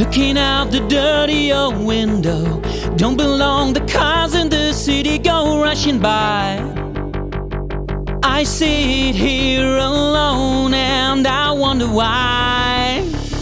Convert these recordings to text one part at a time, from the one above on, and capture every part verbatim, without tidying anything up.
Looking out the dirty old window, don't belong, the cars in the city go rushing by. I sit here alone and I wonder why.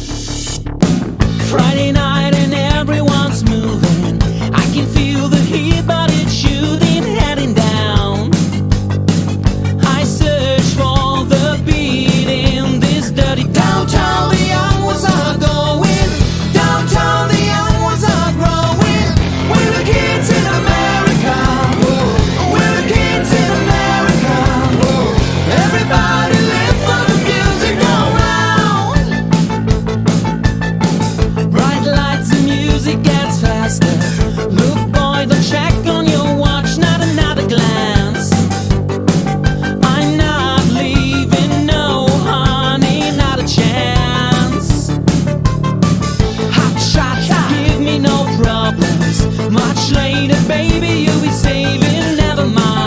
Friday night and everyone's moving, I can feel the heat but it's shooting, heading down. I search for the beat in this dirty downtown. The young ones are going, downtown the young ones are growing. We're the kids in America, we're the kids in America. Everybody live for the music go round. Bright lights and music gets faster. Look boy, don't check on your watch, not another glance. I'm not leaving, no honey, not a chance. Hot shots give me no problems. Much later baby you'll be saving, never mind.